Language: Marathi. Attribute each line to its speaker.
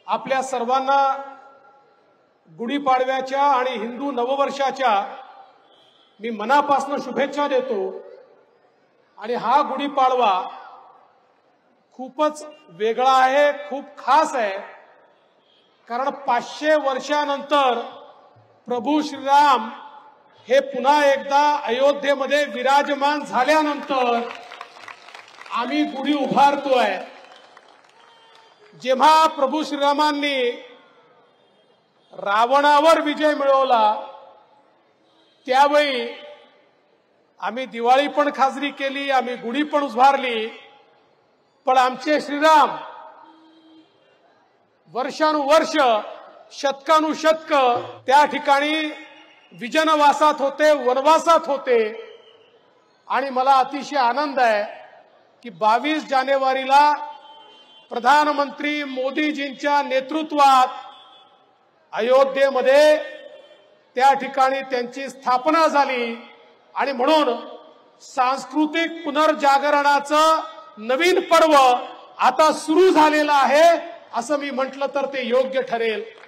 Speaker 1: आपल्या सर्वांना गुढीपाडव्याच्या आणि हिंदू नववर्षाच्या मी मनापासून शुभेच्छा देतो। आणि हा गुढीपाडवा खूपच वेगळा आहे, खूप खास आहे, कारण 500 वर्षानंतर प्रभू श्रीराम हे पुन्हा एकदा अयोध्येमध्ये विराजमान झाल्यानंतर आम्ही गुढी उभारतोय। जेव्हा प्रभू श्रीरामांनी रावणावर विजय मिळवला त्यावेळी आम्ही दिवाळी पण साजरी केली, आम्ही गुढी पण उभारली, पण आमचे श्रीराम वर्षानुवर्ष शतकानुशतक त्या ठिकाणी विजनवासात होते, वनवासात होते। आणि मला अतिशय आनंद आहे की 22 जानेवारीला प्रधानमंत्री मोदीजींच्या नेतृत्वात अयोध्येमध्ये त्या ठिकाणी त्यांची स्थापना झाली आणि म्हणून सांस्कृतिक पुनर्जागरणाचं नवीन पर्व आता सुरू झालेलं आहे असं मी म्हटलं तर ते योग्य ठरेल।